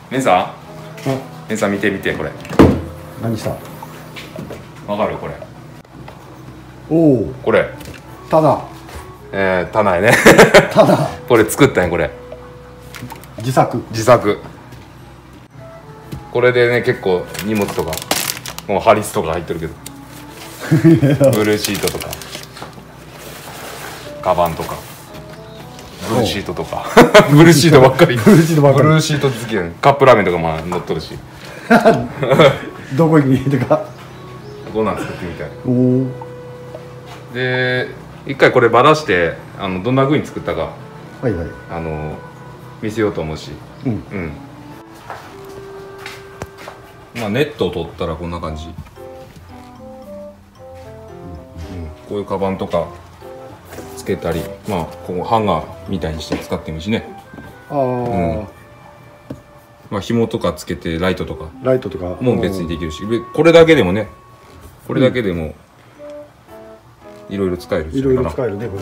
メンさん、メンさん見てこれ。 何した？ わかるこれ。 おお。 これ。 棚やね。 棚。 これ作ったんやこれ。 自作。 これでね結構荷物とかもうハリスとか入ってるけど。ブルーシートとか。カバンとか。ブルーシートとか。ブルーシートばっかり。ブルーシート付きやん。カップラーメンとかも乗っとるし。 どこに入れてか。 こんなん作ってみたい。 おお。 で一回こればらしてどんな風に作ったか、 はいはい、 見せようと思うし、 うん、 まあネットを取ったらこんな感じ、こういうカバンとかつけたり、まあここハンガーみたいにして使ってもいいしね。まあ紐とかつけてライトとかも別にできるし、これだけでもね、いろいろ使えるし、 いろいろ使えるねこれ。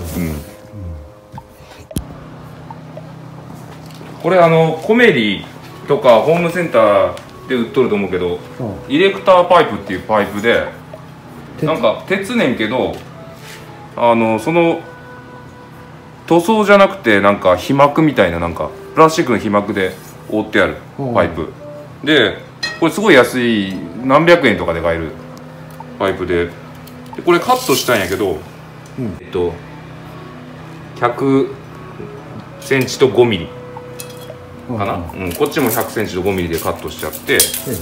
これコメリとかホームセンターで売っとると思うけど、イレクターパイプっていうパイプで、なんか鉄ねんけど、その塗装じゃなくてなんか被膜みたいな、なんかプラスチックの被膜で覆ってあるパイプで、これすごい安い、何百円とかで買えるパイプで、これカットしたんやけど、100センチと5ミリかな、こっちも100センチと5ミリでカットしちゃって、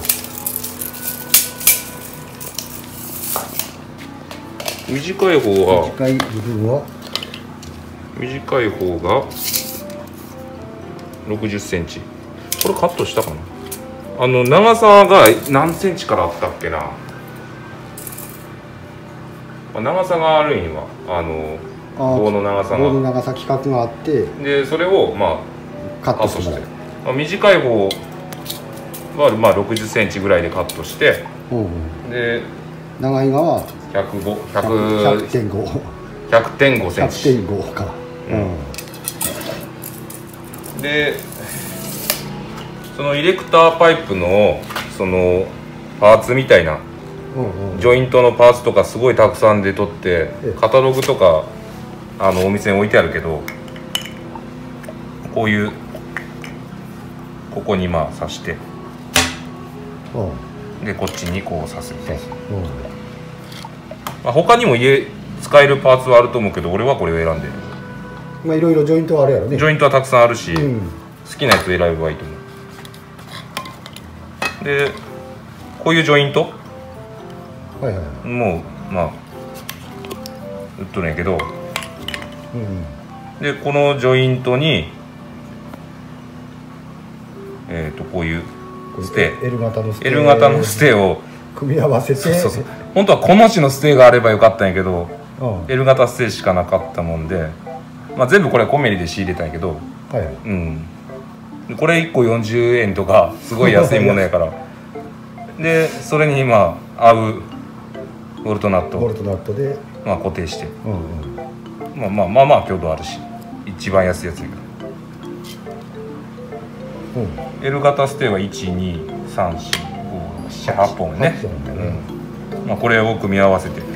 短い方が60センチ。これカットしたかな。長さが何センチからあったっけな。長さがあるんは棒の長さ規格があって、 でそれをまあカットして、短い方はまあ60センチぐらいでカットして、で長い側は100.5 センチ。 100.5か。 でそのイレクターパイプのそのパーツみたいな、ジョイントのパーツとかすごいたくさんで取って、カタログとかお店に置いてあるけど、こういうここにまあ刺して、でこっちにこう刺すみたいな。他にも使えるパーツはあると思うけど、俺はこれを選んでる。 まあいろいろジョイントはあるやろね。 ジョイントはたくさんあるし、好きなやつ選べばいいと思う。でこういうジョイントもうまあ売っとるんやけど、でこのジョイントにこういうステー、 L 型のステーを組み合わせて、 本当はこの字のステーがあればよかったんやけど、L 型ステーしかなかったもんで、まあ、全部これコメリで仕入れたんやけど、これ1個40円とかすごい安いものやからでそれに今合うボルトナットでまあ固定して、まあ強度あるし一番安いやつやけど、L 型ステーは1234567 8本ね。まあこれを組み合わせて、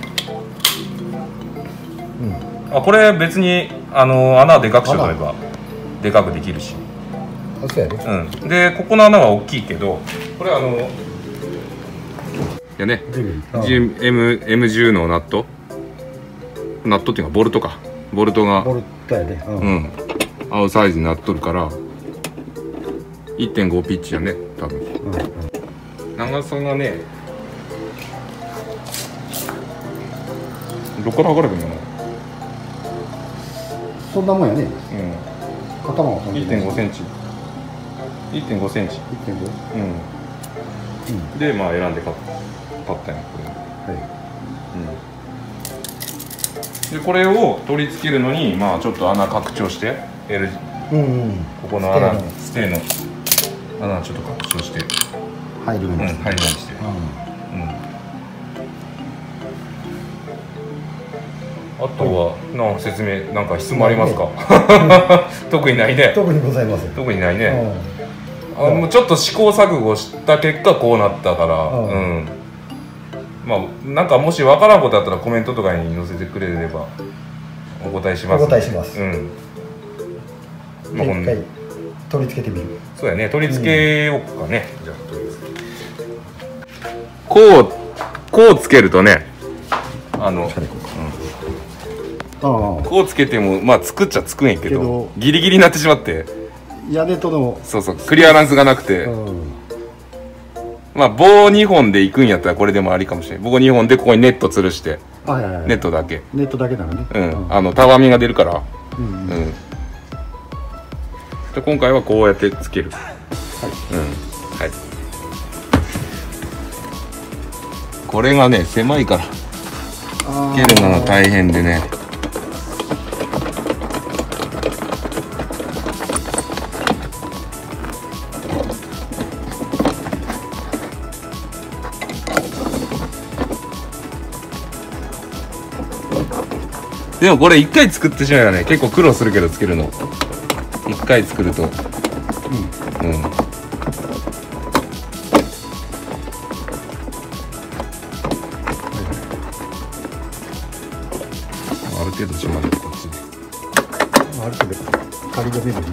これ別に穴でかくしようと思えばでかくできるし、でここの穴は大きいけど、これいやね、M10 のナットっていうかボルトが合うサイズになっとるから 1.5 ピッチやね多分。長さがね、どこから測ればいいの？ そんなもんやね。肩も 1.5 センチ。でまあ選んで買ったんやこれ。でこれを取り付けるのにまあちょっと穴拡張して、ここの穴、ステーの穴ちょっと拡張して入るようにして、あとはなんか説明、なんか質問ありますか？特にないね。 特にございません。 特にないね。 もうちょっと試行錯誤した結果こうなったから、まあなんかもし分からんことあったらコメントとかに載せてくれればお答えします。 お答えします。 まあ、 一回取り付けてみる。 そうやね、取り付けようかね。じゃあ取り付けこうつけるとね、こうつけてもまあつくっちゃつくんやけどギリギリになってしまって、 屋根とのそうクリアランスがなくて、まあ棒2本でいくんやったらこれでもありかもしれない。棒2本でここにネット吊るして、ネットだけならね、 たわみが出るから、で今回はこうやってつける。はい、これがね狭いからつけるのが大変でね。でもこれ1回作ってしまえばね結構苦労するけど、つけるの1回作るとある程度閉まる。こっちである程度仮止める。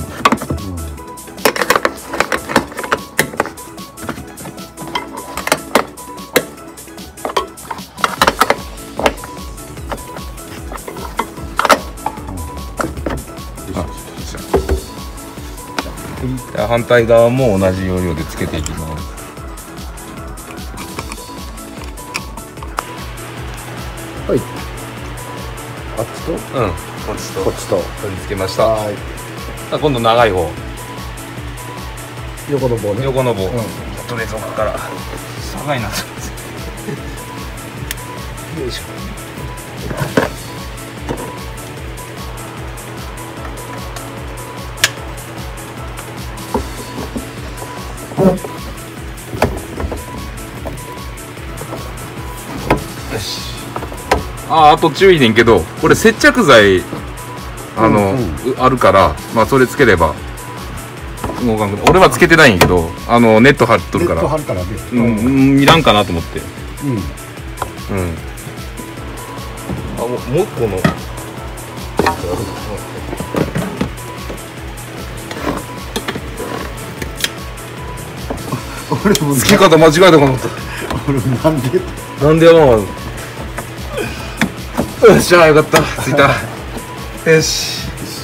反対側も同じ要領でつけていきます。 はい。あっちと、こっちと取り付けました。今度長い方、 横の棒ね。 横の棒、とりあえず奥から下がいなよいしょ。あと注意ねんけど、これ接着剤あるから、まあそれつければ動かん。俺はつけてないんやけど、ネット張っとるから、いらんかなと思って。もう一個のつけ方間違えたかなと。なんでやばん。よっしゃ、よかった、ついた。よし。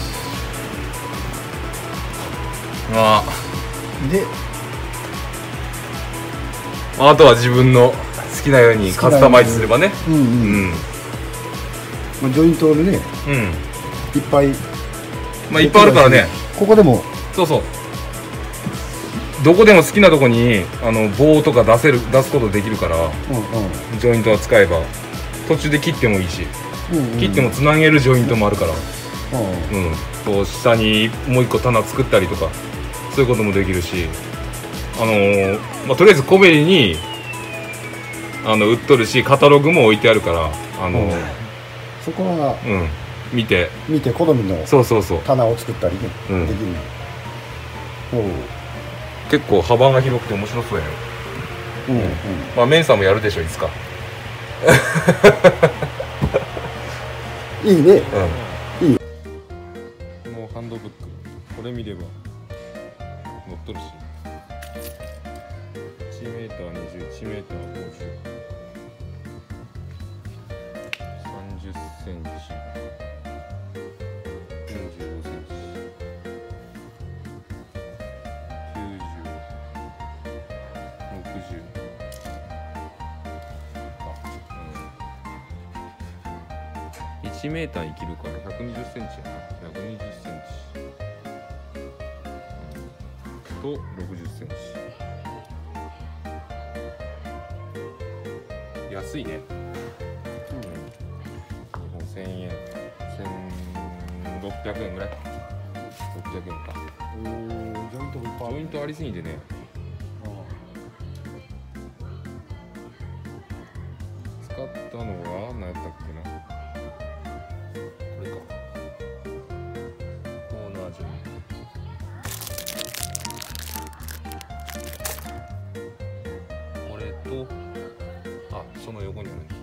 あとは自分の好きなようにカスタマイズすればね。 ジョイントでね、いっぱい、 まあいっぱいあるからね。 ここでもそうどこでも好きなとこに棒とか出すことできるから、ジョイントは使えば途中で切ってもいいし、切ってもつなげるジョイントもあるから、こう下にもう一個棚作ったりとかそういうこともできるし、まあ、とりあえずコベリに売っとるし、カタログも置いてあるから、 そこは見て好みの棚を作ったりね、できるの。 結構幅が広くて面白そうやね。まあメンさんもやるでしょ、いつか。 いいね。いい。 もうハンドブック、これ見れば載っとるし、1m20、1m50、30cm、45cm、1メーター生きるから120センチやな。120センチと60センチ。安いね。日本1000円、1600円ぐらい。600円か。ジョイントありすぎてね。使ったのは何やったっけな。これか。コーナージョイント。 その横にあるんです。